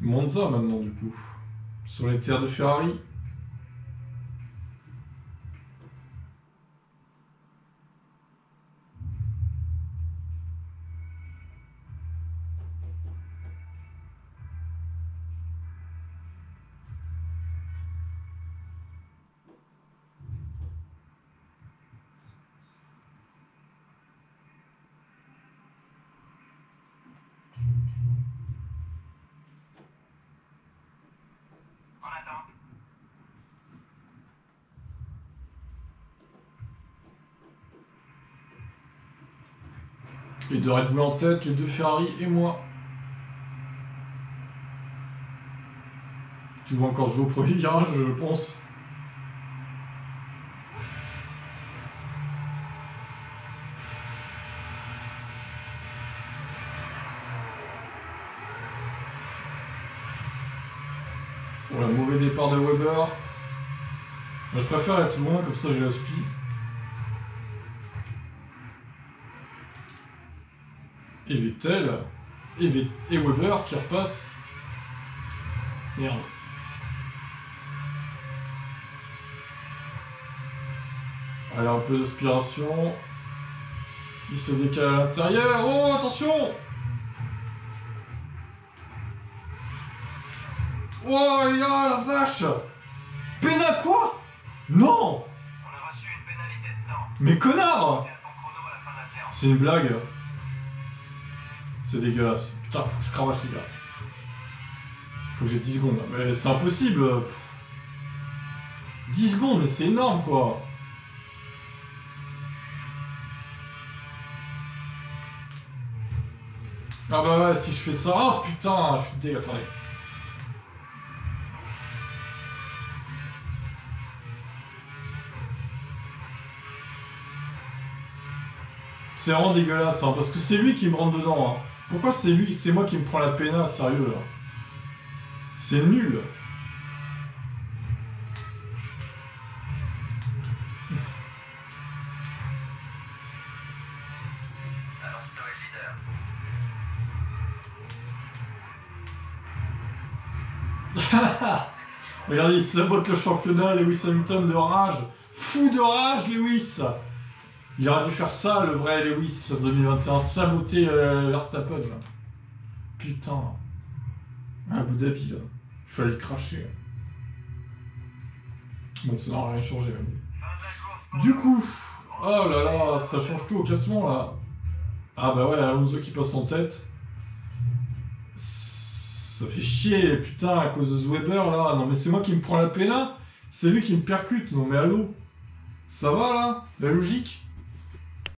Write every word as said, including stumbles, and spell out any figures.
Monza maintenant du coup. Sur les terres de Ferrari. Les deux Red Bull en tête, les deux Ferrari et moi. Tu vas encore jouer au premier virage, je pense. Voilà, mauvais départ de Weber. Moi, je préfère être loin, comme ça j'ai la speed. Et Vettel. Et, Ve et Weber qui repasse. Merde. Allez, un peu d'aspiration. Il se décale à l'intérieur. Oh, attention! Oh, il y a la vache! Pénal quoi? Non! On a reçu une pénalité de temps. Mais connard! Et à ton chrono à la fin de la séance. C'est une blague. C'est dégueulasse. Putain, faut que je cravache les gars. Faut que j'ai dix secondes. Mais c'est impossible. Pff. dix secondes, mais c'est énorme quoi. Ah bah ouais, si je fais ça... Oh putain, je suis dégueu, attendez. C'est vraiment dégueulasse, hein, parce que c'est lui qui me rentre dedans. Hein. Pourquoi c'est lui, c'est moi qui me prends la péna, sérieux là? C'est nul. Alonso est leader. Regardez, il sabote le championnat, Lewis Hamilton de rage. Fou de rage, Lewis. Il aurait dû faire ça, le vrai Lewis, en deux mille vingt et un, saboter euh, Verstappen. Là. Putain. À Abu Dhabi, là. Il fallait le cracher. Bon, ça n'a rien changé. Là. Du coup, oh là là, ça change tout au classement, là. Ah bah ouais, Alonso qui passe en tête. Ça fait chier, putain, à cause de ce Weber, là. Non mais c'est moi qui me prends la péna. C'est lui qui me percute. Non mais allô. Ça va, là? La logique?